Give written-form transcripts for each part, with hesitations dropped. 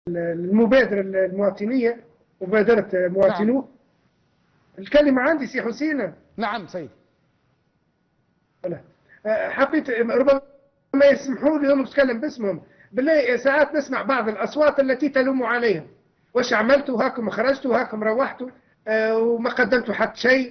المبادرة المواطنية، مبادرة نعم. مواطنوه. الكلمة عندي سي حسين. نعم سيدي. حبيت ربما يسمحوا لي هم نتكلم باسمهم. بالله ساعات نسمع بعض الأصوات التي تلوم عليهم، واش عملتوا هاكم خرجتوا هاكم روحتوا وما قدمتوا حتى شيء،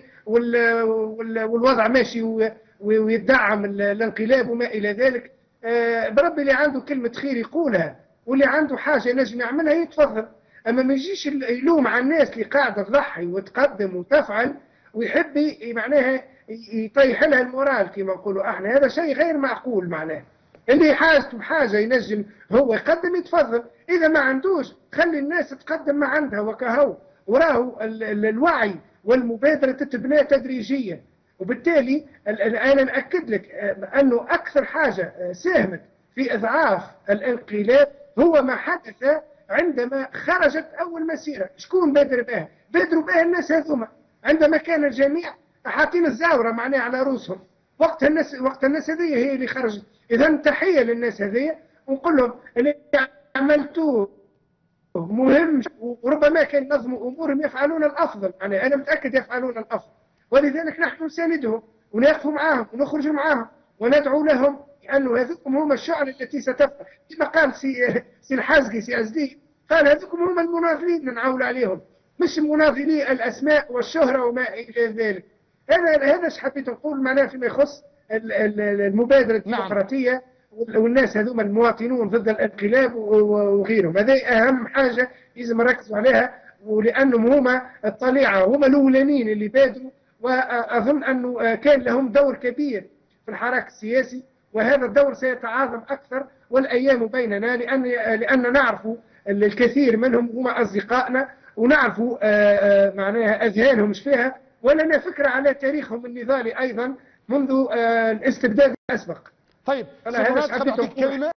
والوضع ماشي ويدعم الانقلاب وما إلى ذلك. بربي اللي عنده كلمة خير يقولها، واللي عنده حاجة نجم يعملها يتفضل. أما ما يجيش يلوم على الناس اللي قاعدة تضحي وتقدم وتفعل ويحب معناها يطيح لها المورال كما نقولوا احنا. هذا شيء غير معقول. معناه اللي حاجته بحاجه ينجم هو يقدم يتفضل، اذا ما عندوش خلي الناس تقدم ما عندها وكهو. وراهو الوعي والمبادره تتبنى تدريجيا. وبالتالي انا ناكد لك انه اكثر حاجه ساهمت في اضعاف الانقلاب هو ما حدث عندما خرجت اول مسيره. شكون بادر بها؟ بادروا بها الناس هذوما عندما كان الجميع حاطين الزاوره معناها على رؤوسهم. وقت الناس هذه هي اللي خرجت. اذا تحيه للناس هذه، ونقول لهم اللي عملتوه مهم، وربما كان ينظموا امورهم يفعلون الافضل. انا متاكد يفعلون الافضل، ولذلك نحن نساندهم ونقف معاهم ونخرج معاهم وندعو لهم، لانه هذوكم هم الشعر التي ستبقى. كما قال سي الحازقي سي أزدي، قال هذوكم هم المناضلين نعول عليهم، مش مناضلي الاسماء والشهره وما الى ذلك. هذا ايش حبيت نقول معناه فيما يخص المبادره الديمقراطيه والناس هذوما المواطنون ضد الانقلاب وغيرهم. هذه اهم حاجه لازم نركزوا عليها، ولانهم هما الطليعه، هما الاولانيين اللي بادروا. واظن انه كان لهم دور كبير في الحراك السياسي، وهذا الدور سيتعاظم اكثر والايام بيننا، لان نعرف الكثير منهم هما اصدقائنا، ونعرفوا معناها اذهانهم ايش فيها، ولنا فكره على تاريخهم النضالي ايضا منذ الاستبداد الاسبق. طيب انا هذا حبيت كلمة